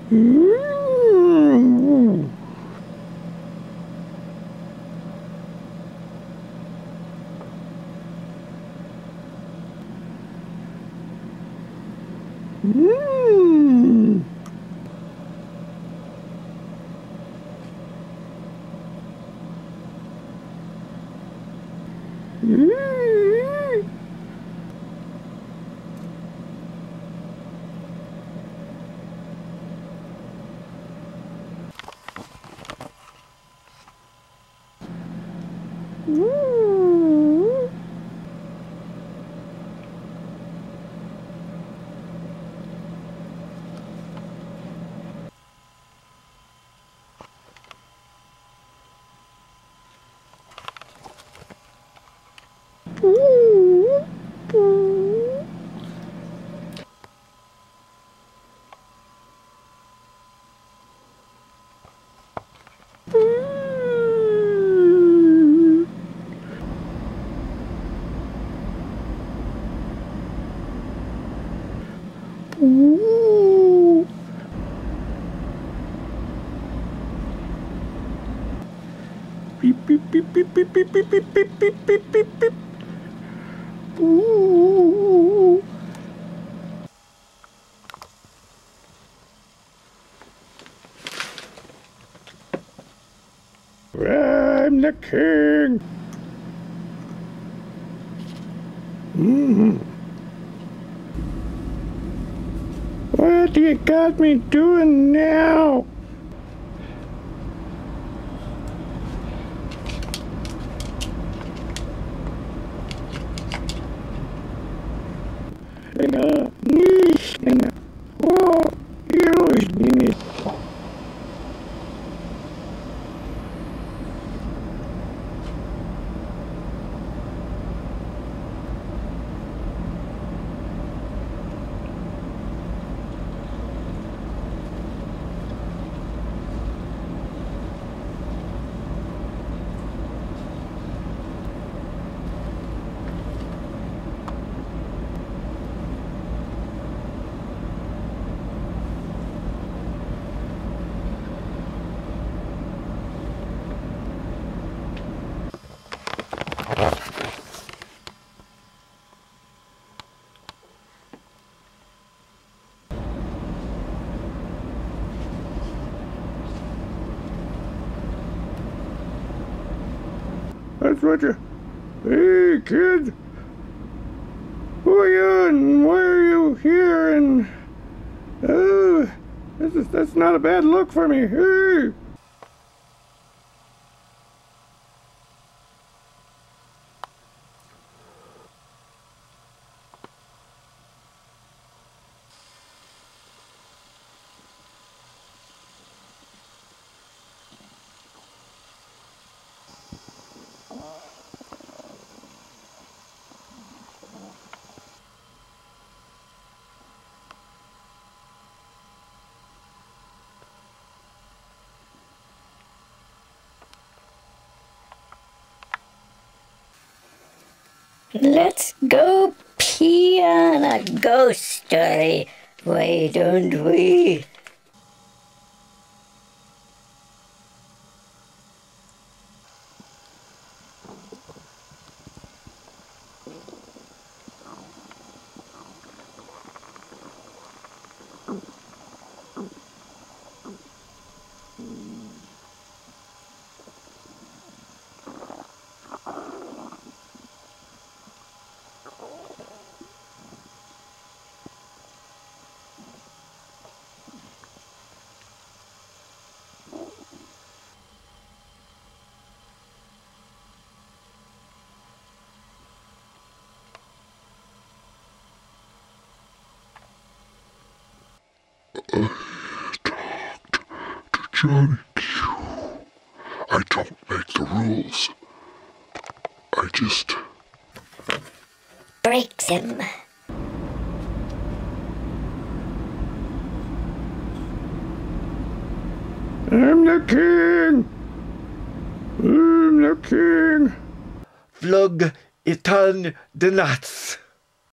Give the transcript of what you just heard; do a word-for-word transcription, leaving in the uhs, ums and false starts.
Mm. Mm. Mm. Mm. Ooh. Beep beep beep beep beep beep beep beep beep beep beep beep beep. Ooh. I'm the king. Mm. What you got me doing now? Ina nish ina. Oh, yours nini. That's what you... Hey, kid! Who are you and why are you here and... Oh, this is, that's not a bad look for me. Hey! Let's go pee on a ghost story, why don't we? I talked to Johnny Q. I don't make the rules. I just... Breaks him. I'm the king! I'm the king! Flug itan de nuts.